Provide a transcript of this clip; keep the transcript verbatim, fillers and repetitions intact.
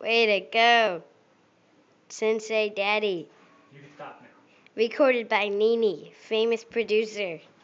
Way to go. Sensei Daddy. You can stop now. Recorded by Nini, famous producer.